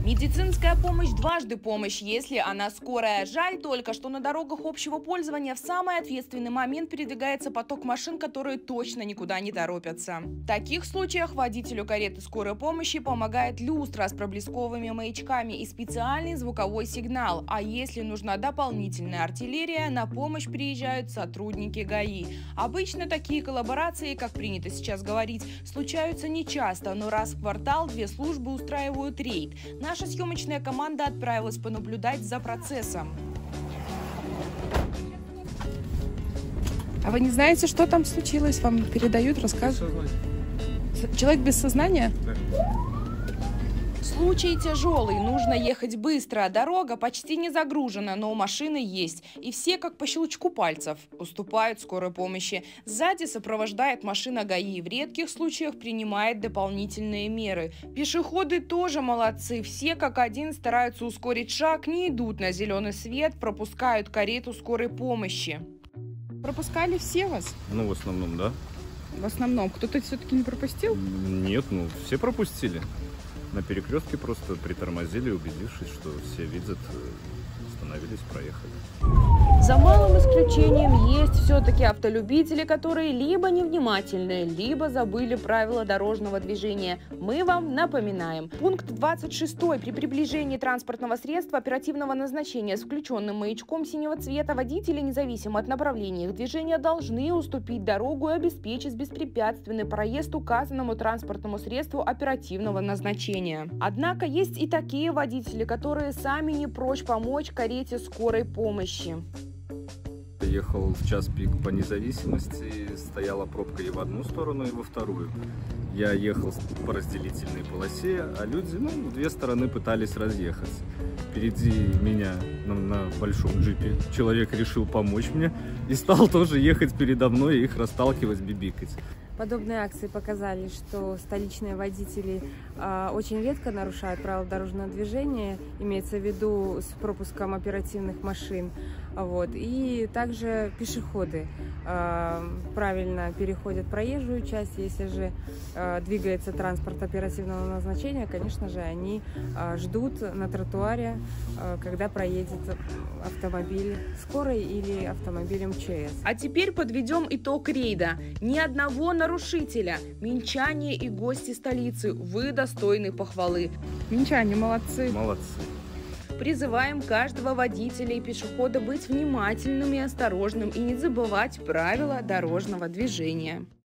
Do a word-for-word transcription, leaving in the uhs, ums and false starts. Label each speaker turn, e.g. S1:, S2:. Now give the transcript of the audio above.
S1: Медицинская помощь дважды помощь, если она скорая. Жаль только, что на дорогах общего пользования в самый ответственный момент передвигается поток машин, которые точно никуда не торопятся. В таких случаях водителю кареты скорой помощи помогает люстра с проблесковыми маячками и специальный звуковой сигнал. А если нужна дополнительная артиллерия, на помощь приезжают сотрудники ГАИ. Обычно такие коллаборации, как принято сейчас говорить, случаются нечасто, но раз в квартал две службы устраивают рейд. Наша съемочная команда отправилась понаблюдать за процессом.
S2: А вы не знаете, что там случилось? Вам передают, рассказывают? Человек без сознания?
S3: Да.
S1: Случай тяжелый, нужно ехать быстро. Дорога почти не загружена, но машины есть. И все, как по щелчку пальцев, уступают скорой помощи. Сзади сопровождает машина ГАИ. В редких случаях принимает дополнительные меры. Пешеходы тоже молодцы. Все как один стараются ускорить шаг, не идут на зеленый свет, пропускают карету скорой помощи.
S2: Пропускали все вас?
S3: Ну, в основном, да.
S2: В основном. Кто-то все-таки не пропустил?
S3: Нет, ну, все пропустили. На перекрестке просто притормозили, убедившись, что все видят, остановились, проехали.
S1: За малым исключением есть все-таки автолюбители, которые либо невнимательны, либо забыли правила дорожного движения. Мы вам напоминаем. Пункт двадцать шесть. При приближении транспортного средства оперативного назначения с включенным маячком синего цвета водители, независимо от направления их движения, должны уступить дорогу и обеспечить беспрепятственный проезд указанному транспортному средству оперативного назначения. Однако есть и такие водители, которые сами не прочь помочь карете скорой помощи.
S3: Ехал в час пик по Независимости, стояла пробка и в одну сторону, и во вторую. Я ехал по разделительной полосе, а люди, ну, в две стороны пытались разъехаться. Впереди меня на, на большом джипе человек решил помочь мне и стал тоже ехать передо мной и их расталкивать, бибикать.
S4: Подобные акции показали, что столичные водители э, очень редко нарушают правила дорожного движения, имеется в виду с пропуском оперативных машин. Вот. И также пешеходы э, правильно переходят проезжую часть. Если же э, двигается транспорт оперативного назначения, конечно же, они э, ждут на тротуаре, э, когда проедет автомобиль скорой или автомобиль МЧС.
S1: А теперь подведем итог рейда. Ни одного нарушителя. Минчане и гости столицы, вы достойны похвалы.
S2: Минчане молодцы.
S3: Молодцы.
S1: Призываем каждого водителя и пешехода быть внимательным и осторожным и не забывать правила дорожного движения.